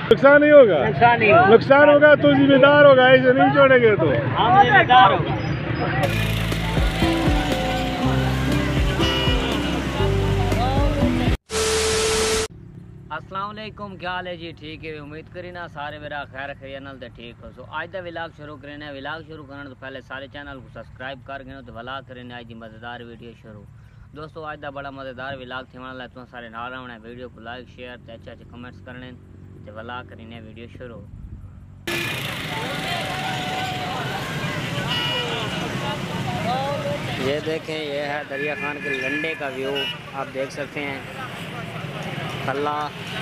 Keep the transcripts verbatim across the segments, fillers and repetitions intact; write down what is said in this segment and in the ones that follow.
नुकसान नहीं होगा, नुकसान नहीं होगा, नुकसान होगा तो जिम्मेदार होगा, ऐसे नहीं छोड़ेंगे तो हम जिम्मेदार होगा। अस्सलाम वालेकुम, क्या हाल है जी? ठीक है, उम्मीद करी ना सारे मेरा खैर खैर नल तो ठीक हो। सो आज का विलाग शुरू करें। विलाग शुरू करने तो पहले सारे चैनल को सब्सक्राइब कर गए तो विलाग करें आज की मज़ेदार वीडियो शुरू। दोस्तों आज का बड़ा मज़ेदार विलाग थे वाला तुम सारे नाल आना, वीडियो को लाइक शेयर तो अच्छे अच्छे कमेंट्स करने तो विलाग करें वीडियो शुरू। ये देखें, ये है दरिया खान के लंडे का व्यू, आप देख सकते हैं। खल्ला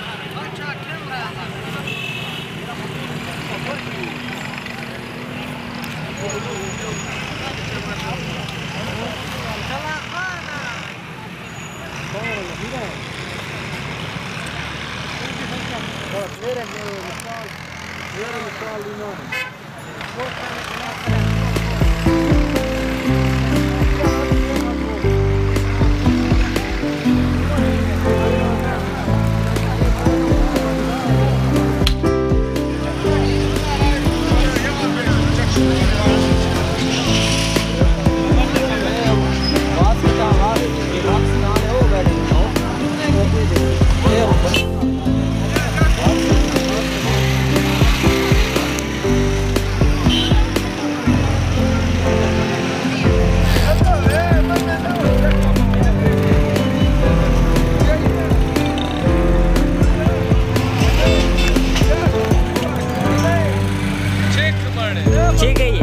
ठीक है।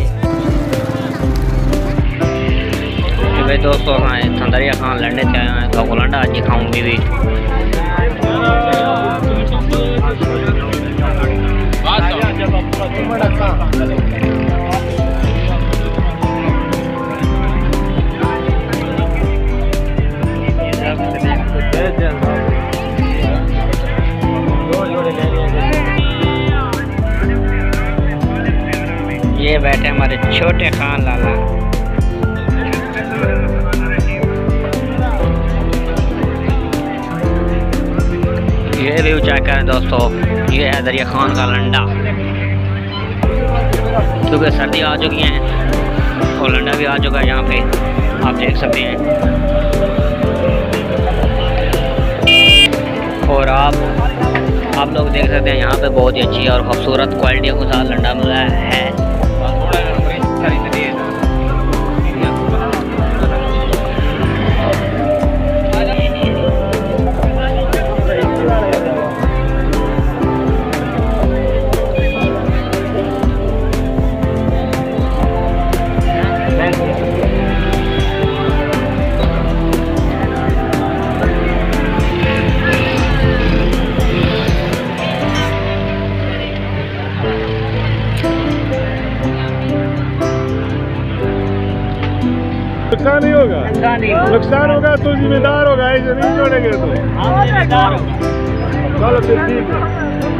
ये दोस्तों हाँ दरिया खान लंडे से आए हैं तो लंडा आज खाऊँ भी भी ये बैठे हमारे छोटे खान लाला। ये व्यू चेक करें दोस्तों, ये है दरिया खान का लंडा। क्योंकि सर्दी आ चुकी है और लंडा भी आ चुका है, यहाँ पे आप देख सकते हैं। और आप आप लोग देख सकते हैं यहाँ पे बहुत ही अच्छी और खूबसूरत क्वालिटी के साथ लंडा मिला है। नुकसान नहीं होगा, नुकसान होगा तो जिम्मेदार होगा, ऐसे नहीं छोड़ेंगे तो हम जिम्मेदार होगा। चलो फिर ठीक है।